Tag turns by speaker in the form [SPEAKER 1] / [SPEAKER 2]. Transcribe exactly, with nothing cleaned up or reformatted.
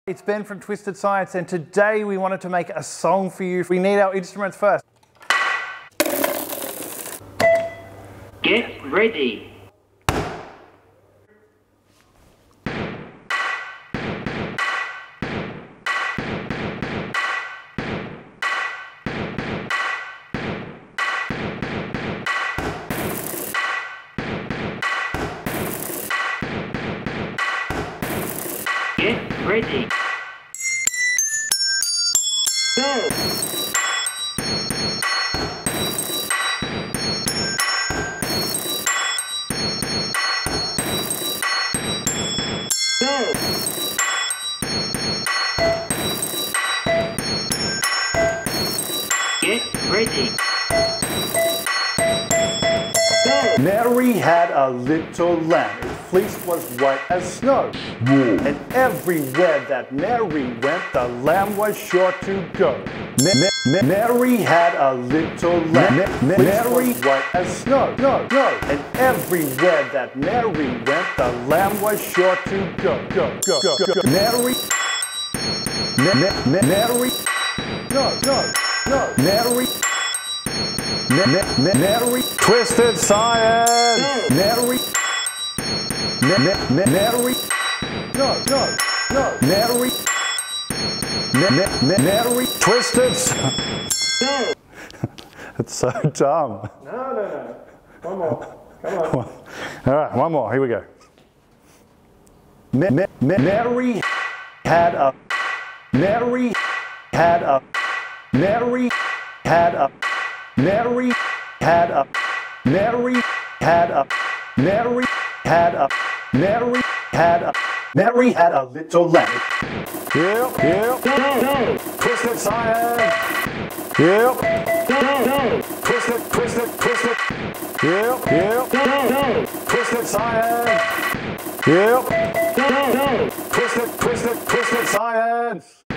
[SPEAKER 1] It's Ben from Twisted Science, and today we wanted to make a song for you. We need our instruments first.
[SPEAKER 2] Get ready. Get ready. Go. Go. Get ready. Go.
[SPEAKER 1] Mary had a little lamb. Its fleece was white as snow. And everywhere that Mary went, the lamb was sure to go. Ma Ma Mary had a little lamb. Ma Ma Mary was white as snow. No, no. And everywhere that Mary went, the lamb was sure to go. Go, go, go, go. go. Mary. Ma Ma Ma Mary. No, no, no. Mary. Ma Ma Ma Mary. Twisted Science. Mary. Ma Ma Ma Mary. No, no, no. Mary. Ma Ma Ma Mary. Twisted Science. It's so dumb.
[SPEAKER 3] No, no, no. One more. Come on.
[SPEAKER 1] All right, one more. Here we go. Ma Ma Ma Mary had a. Mary had a. Mary had a. Mary had a. Mary had a. Mary had a. Mary had a. Mary had a little lamb. Yep, yep.
[SPEAKER 2] Go, go.
[SPEAKER 1] Twisted Science. Yep.
[SPEAKER 2] Go, go.
[SPEAKER 1] Twisted, twisted, twisted. Yep, yep.
[SPEAKER 2] Go, go.
[SPEAKER 1] Twisted Science. Yep.
[SPEAKER 2] Go, go.
[SPEAKER 1] Twisted, twisted, twisted Science.